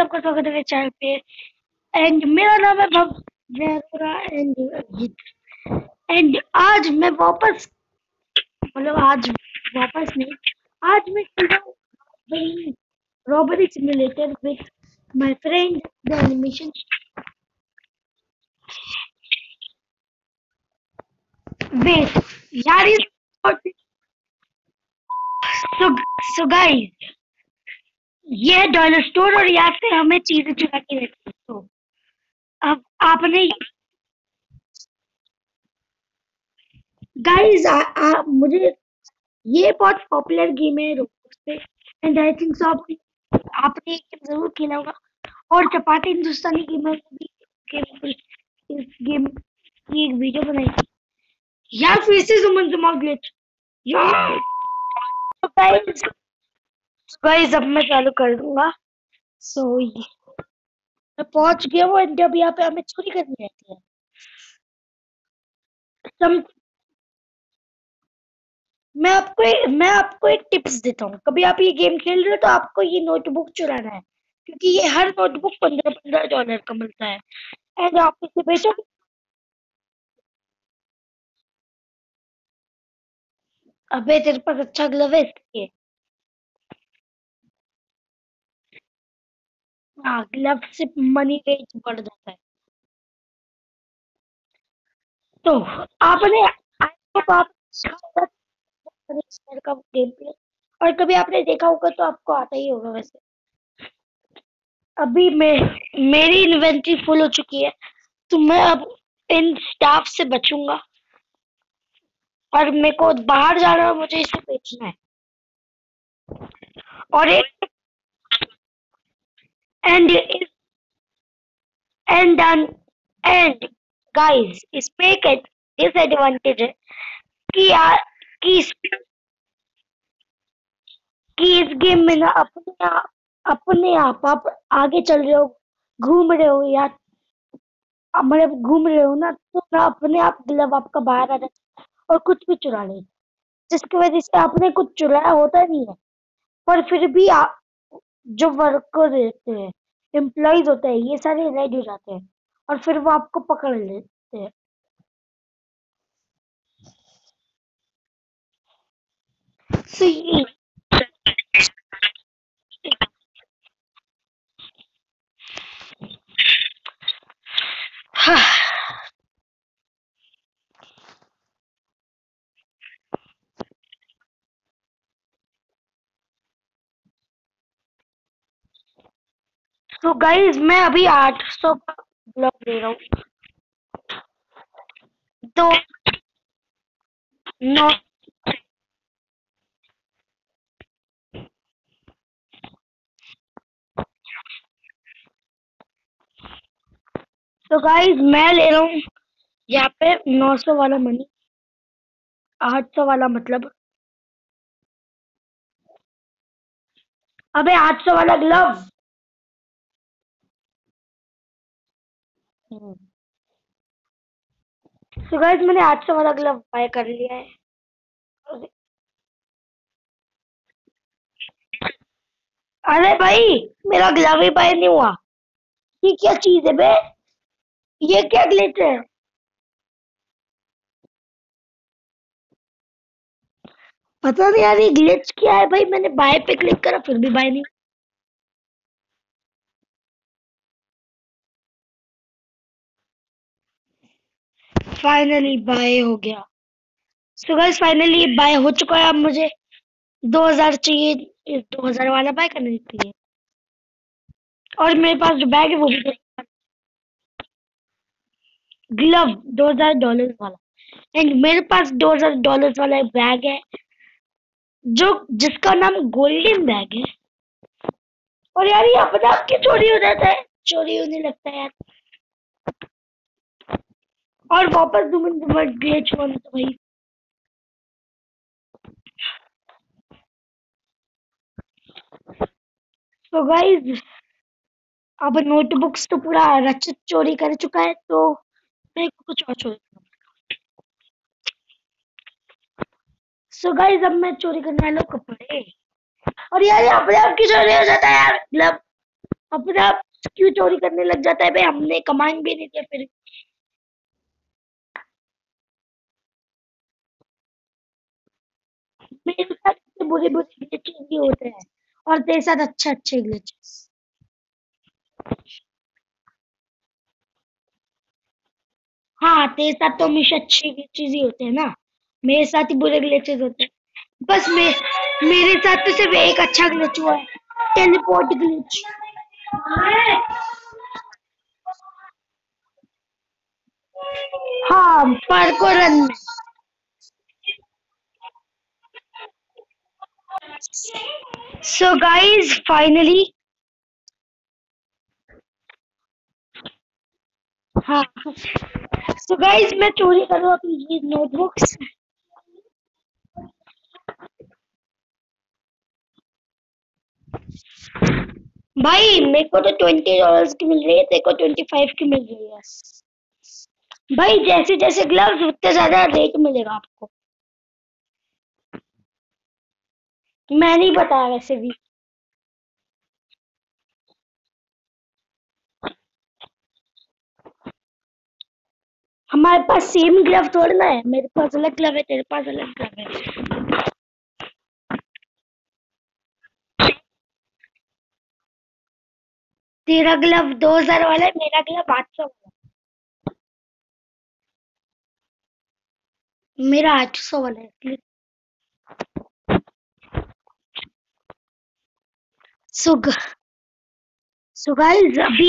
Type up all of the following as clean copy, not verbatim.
आपका स्वागत है मेरे चैनल पे। एंड मेरा नाम है भव्य अरोरा एंड अजीत। एंड आज मैं वापस मतलब आज वापस नहीं, आज मैं खेल रहा हूँ robbery simulator with my friend the animation. Wait यार, सो गाइस, ये है डॉलर स्टोर और यहाँ से हमें चीजें चुरा के देते हैं। तो अब आपने गाइस मुझे ये बहुत पॉपुलर गेम है रोबलॉक्स पे। एंड आई थिंक सो आपने ये गेम जरूर खेला होगा। और चपाटी हिंदुस्तानी गेमर ने भी इस गेम की एक वीडियो बनाई थी। यार फिर से सुमन जुमा ग्लिच यार। तो गाइस अब मैं चालू कर दूंगा। सो मैं पहुंच गया हूँ एंड अब यहाँ पे हमें चोरी करनी रहती है। सम मैं आपको एक टिप्स देता हूँ। कभी आप ये गेम खेल रहे हो तो आपको ये नोटबुक चुराना है, क्योंकि ये हर नोटबुक 15-15 डॉलर का मिलता है। एंड आप इसे बेचो। अबे तेरे पास अच्छा ग्लव है इसलिए। हाँ, ग्लव से मनी रेंज बढ़ जाता है। तो आपने आप का गेम प्ले और कभी आपने देखा होगा तो आपको आता ही होगा वैसे। अभी मेरी इन्वेंटरी फुल हो चुकी है, तो मैं अब इन स्टाफ से बचूंगा और मेरे को बाहर जाना है, मुझे इसे बेचना है। और एक एंड एंड एंड गाइस, इसमें एक डिसएडवांटेज है कि कि इस कि इस गेम में ना आप आगे चल रहे हो, घूम रहे हो या मतलब घूम रहे हो ना, तो ना अपने आप ग्लव आपका बाहर आ जाता है और कुछ भी चुरा ले, जिसकी वजह से आपने कुछ चुराया होता नहीं है। पर फिर भी जो वर्कर रहते हैं, एम्प्लॉयज होते हैं, ये सारे रेड हो जाते हैं और फिर वो आपको पकड़ लेते हैं। So, तो गाइज मैं अभी 800 का ब्लॉक दे रहा हूँ। तो नो तो गाइज मैं ले रहा हूँ यहाँ पे 900 वाला मनी, 800 वाला मतलब। अबे 800 वाला ग्लव। तो गाइज मैंने 800 वाला ग्लव बाय कर लिया है। अरे भाई, मेरा ग्लव ही बाय नहीं हुआ। ये क्या चीज है बे? ये क्या ग्लिच है? पता नहीं यार, ये ग्लिच क्या है भाई। मैंने बाय पे क्लिक करा फिर भी बाय नहीं। फाइनली बाय हो गया। सो गाइस फाइनली बाय हो चुका है। अब मुझे 2000 चाहिए, इस 2000 वाला बाय करने के लिए। और मेरे पास जो बैग है वो भी ग्लव $2000 वाला। एंड मेरे पास $2000 वाला एक बैग है जो जिसका नाम गोल्डन बैग है। और यार ये अपने आप की चोरी हो जाता है, चोरी होने लगता है यार। और वापस दुमन दुमन ग्लिच हुआ तो भाई। तो गाइस अब नोटबुक्स तो पूरा रचित चोरी कर चुका है, तो मेरे को कुछ और चोरी करना। सो गाइस अब मैं चोरी करने वाला हूँ कपड़े। और यार ये अपने आप की चोरी हो जाता है यार, मतलब अपना क्यों चोरी करने लग जाता है भाई, हमने कमांड भी नहीं दिया फिर। मेरे साथ इतने बुरे बुरे ग्लिचेस भी होते हैं और तेरे साथ अच्छे अच्छे ग्लिचेस। हाँ, तेरे साथ तो हमेशा अच्छे ग्लिचेस ही होते हैं ना, मेरे साथ ही बुरे ग्लिचेस होते हैं। बस मेरे साथ तो सिर्फ एक अच्छा ग्लिच हुआ है, टेलीपोर्ट ग्लिच। हाँ, पर को रन में। सो गाइस फाइनली, हाँ, सो गाइस मैं चोरी कर रहा हूँ अपनी ये नोटबुक्स। भाई मेरे को तो $20 की मिल रही है, तेरे को 25 की मिल रही है। भाई जैसे जैसे ग्लव्स उतने ज्यादा रेट मिलेगा आपको। मैं नहीं बताया वैसे भी। हमारे पास सेम ग्लव थोड़ा ना है, मेरे पास अलग ग्लव है, तेरे पास अलग ग्लव है। तेरा ग्लव 2000 वाला है, मेरा ग्लव 800 वाला है। मेरा 800 वाला है। सो सो गाइस अभी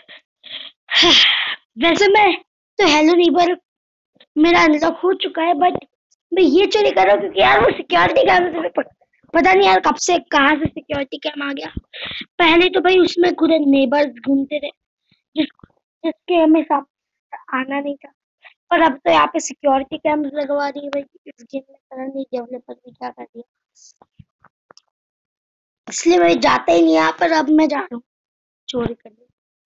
वैसे मैं तो हेलो नीबर मेरा अनलॉक हो चुका है, बट मैं ये चोरी कर रहा हूँ क्योंकि यार वो सिक्योरिटी कैमरे से पता नहीं यार कब से कहाँ से सिक्योरिटी कैम आ गया। पहले तो भाई उसमें पूरे नेबर्स घूमते थे, जिस जिसके हमें साथ आना नहीं था। पर अब तो यहाँ पे सिक्योरिटी कैम्स लगवा दी है भाई, इस गेम में पता नहीं डेवलपर ने क्या कर दिया, इसलिए मैं जाता ही नहीं यहाँ पर। अब मैं जा रहा हूँ चोरी करने।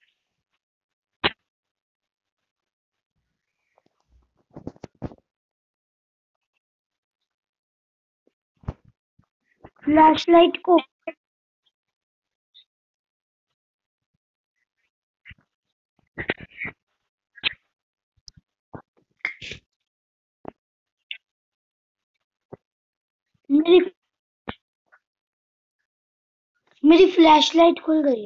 फ्लैश लाइट को मेरी मेरी फ्लैश लाइट खुल गई है।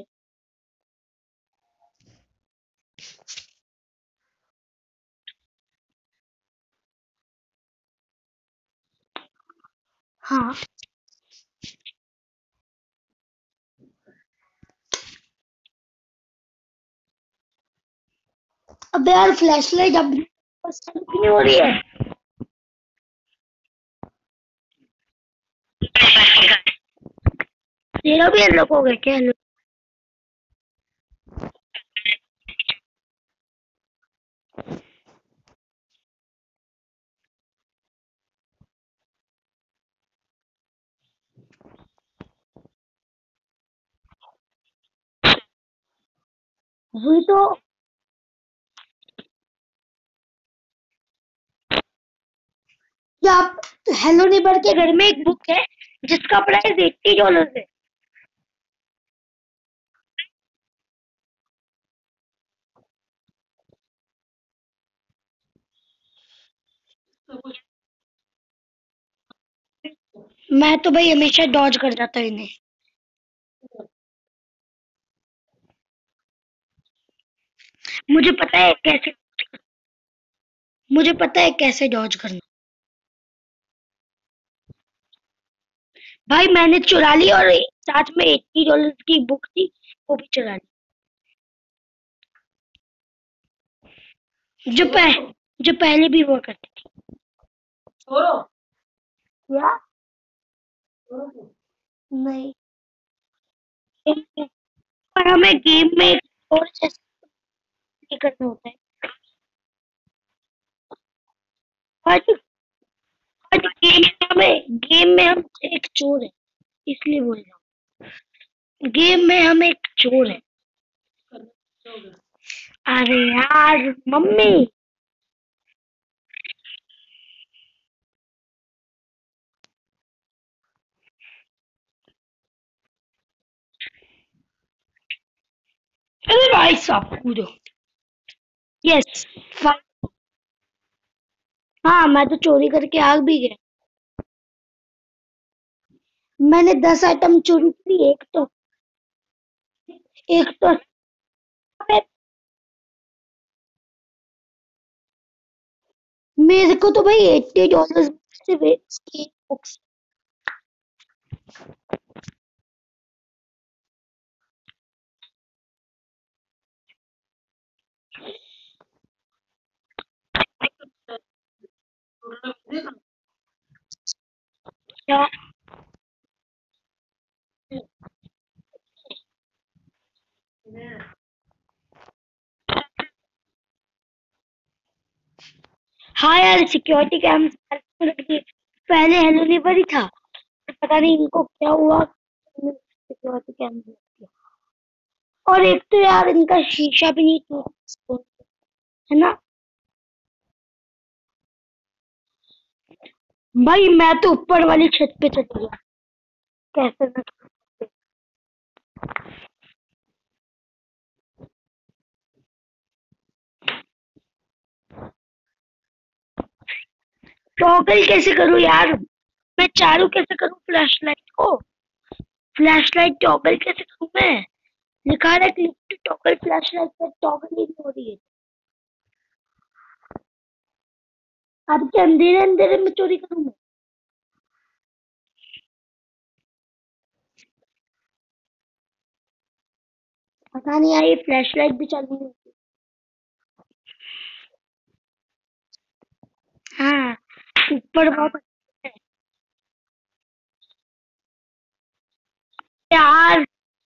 हाँ, अब यार फ्लैश लाइट अब नहीं हो रही है। तेरा भी अनलॉक हो गया क्या? वही तो। क्या आप हेलो नेबर के घर में एक बुक है जिसका प्राइस $80 है। मैं तो भाई हमेशा डॉज कर जाता हूँ इन्हें। मुझे पता है कैसे मुझे पता है कैसे डॉज करना। भाई मैंने चुरा ली और साथ में $80 की बुक थी, वो भी चुरा ली, जो पहले भी हुआ करती थी। क्या? नहीं, पर हमें गेम में एक और जैसे करना होता है। हर हर गेम में हम एक चोर है, इसलिए बोल रहा हूँ गेम में हम एक चोर है। अरे यार मम्मी। भाई साहब कूदो। यस। हाँ मैं तो चोरी करके आ भी गया। मैंने 10 आइटम चोरी की। एक तो मेरे को तो भाई $80 से वेस्ट की बुक्स। क्या? हाँ यार सिक्योरिटी कैम रख दिए। पहले हेलो नेबर ही था, पता नहीं इनको क्या हुआ, सिक्योरिटी कैम रख दिया। और एक तो यार इनका शीशा भी नहीं टूटा, है ना। भाई मैं तो ऊपर वाली छत पे चढ़ गया। कैसे ना। टॉगल कैसे करूँ यार, मैं चालू कैसे करूँ फ्लैश लाइट को। फ्लैश लाइट टॉगल कैसे करूँ मैं। लिखा है click to toggle flash light, पर टॉगल ही नहीं हो रही है। अब क्या अंधेरे अंधेरे में चोरी करूँ मैं। पता नहीं यार ये फ्लैश लाइट भी चालू नहीं होती। हाँ ऊपर बहुत अच्छा है। यार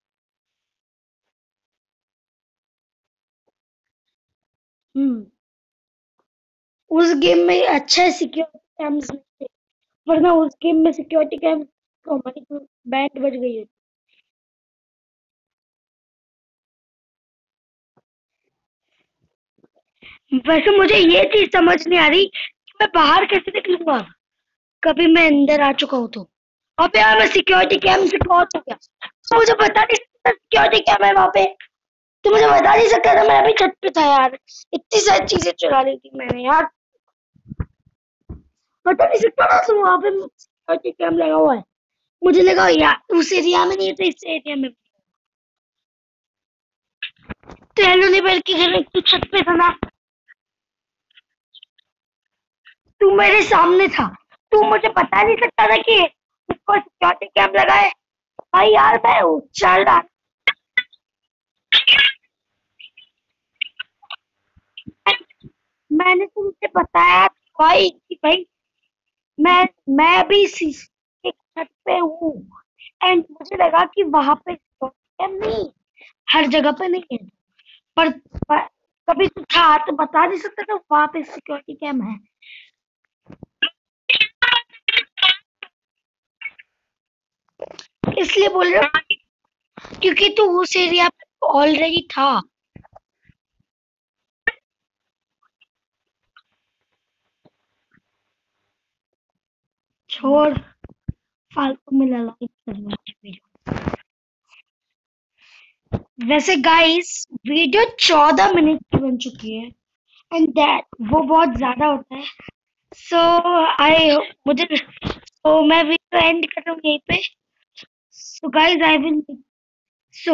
हम्म उस गेम में अच्छा है सिक्योरिटी कैम्स में से, वरना उस गेम में सिक्योरिटी कैम तो हमारी तो बैंड बज गई है। वैसे मुझे ये चीज समझ नहीं आ रही कि मैं बाहर कैसे निकलूंगा, कभी मैं अंदर आ चुका हूँ तो। अब यार मैं सिक्योरिटी कैम से पहुंच गया, तो मुझे बता नहीं सकता सिक्योरिटी कैम है वहां पे। तो मुझे बता नहीं सकता था, मैं अभी छत पे था यार। इतनी सारी चीजें चुरा ली थी मैंने यार। बता नहीं सकता ना, तो वहां पे सिक्योरिटी कैम लगा हुआ है। मुझे लगा यार उस एरिया में नहीं है तो इस एरिया में। तो हेलो नेबर के घर एक तो छत पे था ना, तू मेरे सामने था, तू मुझे बता नहीं सकता था कि उसको सिक्योरिटी कैम लगा है। भाई यार मैं चल रहा। मैंने तुमसे बताया भाई कि भाई मैं मैं भी एक छत पे हूँ, एंड मुझे लगा कि वहां पे सिक्योरिटी कैम नहीं, हर जगह पे नहीं है। पर कभी तो था तो बता नहीं सकता था वहां पे सिक्योरिटी कैम है। इसलिए बोल रहा हूँ क्योंकि तू उस एरिया पे ऑलरेडी था। छोड़, फालतू में लड़ाई करना। वैसे गाइस वीडियो 14 मिनट की बन चुकी है, एंड दैट वो बहुत ज्यादा होता है। सो आई मुझे तो मैं वीडियो एंड कर रहा हूँ यहीं पे। So guys I will, so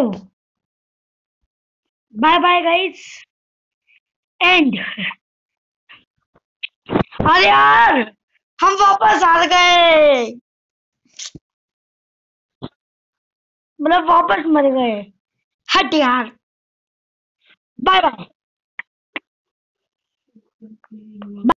bye bye guys and. अरे यार हम वापस आ गए, मतलब वापस मर गए। हट यार, बाय बाय।